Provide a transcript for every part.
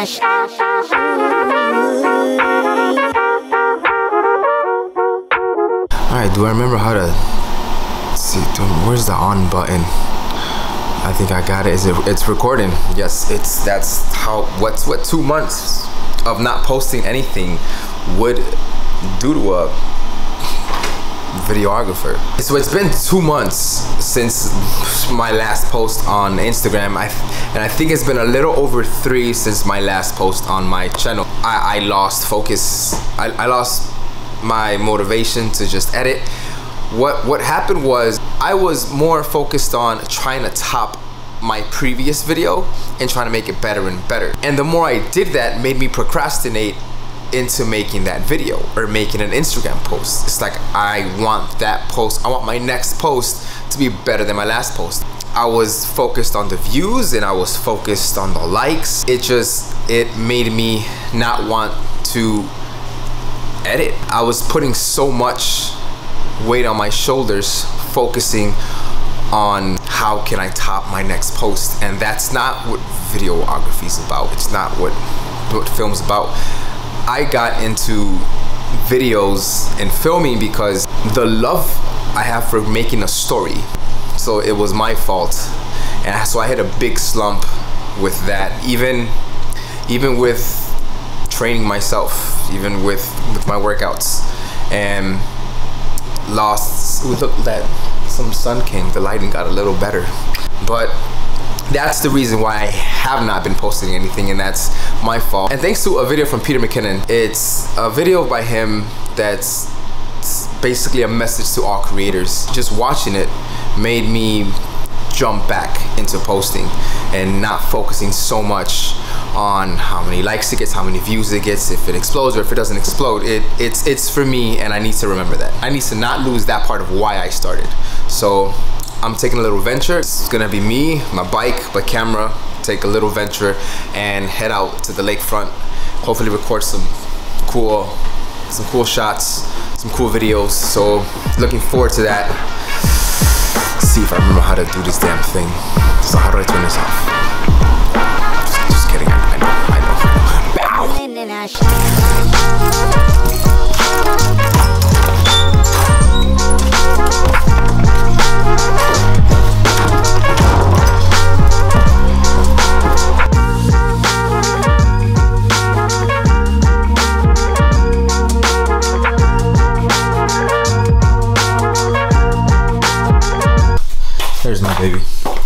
Alright, do I remember how to see? Where's the on button? I think I got it. It's recording. Yes, that's how what 2 months of not posting anything would do to a videographer. So it's been 2 months since my last post on Instagram, and I think it's been a little over 3 since my last post on my channel. I lost focus. I lost my motivation to just edit. What happened was I was more focused on trying to top my previous video and trying to make it better and better. And the more I did that, made me procrastinate into making that video or making an Instagram post. It's like I want that post, I want my next post to be better than my last post. I was focused on the views and I was focused on the likes. It made me not want to edit. I was putting so much weight on my shoulders, focusing on how can I top my next post, and that's not what videography is about. It's not what film's about. I got into videos and filming because the love I have for making a story. So it was my fault, and so I had a big slump with that. Even with training myself, even with my workouts, and lost. Look at that, some sun came, the lighting got a little better. But that's the reason why I have not been posting anything, and that's my fault. And thanks to a video from Peter McKinnon. It's a video by him that's basically a message to all creators. Just watching it made me jump back into posting and not focusing so much on how many likes it gets, how many views it gets, if it explodes or if it doesn't explode. It's for me, and I need to remember that. I need to not lose that part of why I started. So I'm taking a little venture. It's gonna be me, my bike, my camera, take a little venture and head out to the lakefront. Hopefully record some cool shots, some cool videos. So looking forward to that. Let's see if I remember how to do this damn thing. So how do I turn this off? Just kidding, I know. There's my baby.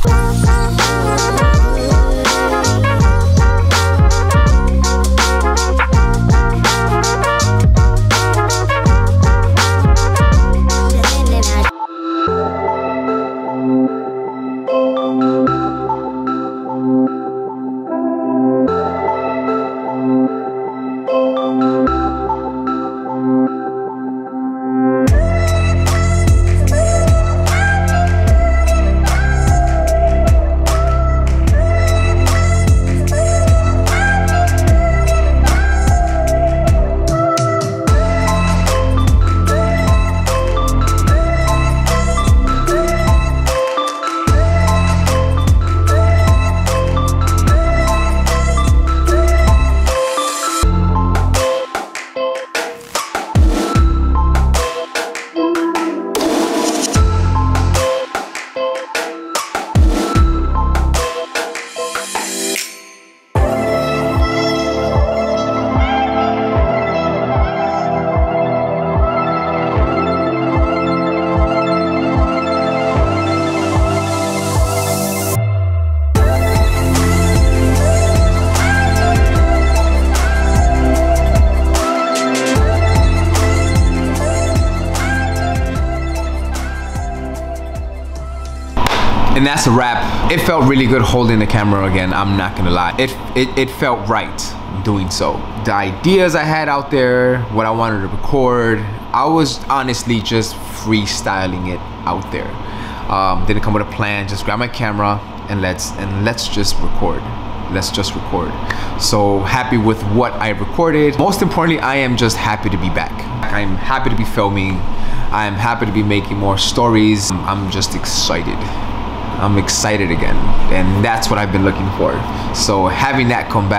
And that's a wrap. It felt really good holding the camera again, I'm not gonna lie. It felt right doing so. The ideas I had out there, what I wanted to record, I was honestly just freestyling it out there. Didn't come with a plan, just grab my camera and let's just record. Let's just record. So happy with what I recorded. Most importantly, I am just happy to be back. I'm happy to be filming. I'm happy to be making more stories. I'm just excited. I'm excited again, and that's what I've been looking for. So having that come back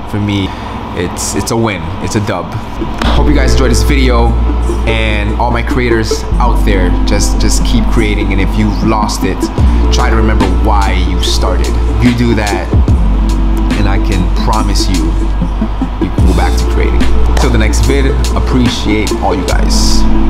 for me, it's a win, it's a dub. Hope you guys enjoyed this video, and all my creators out there, just keep creating, and if you've lost it, try to remember why you started. You do that, and I can promise you, you can go back to creating. Till the next vid, appreciate all you guys.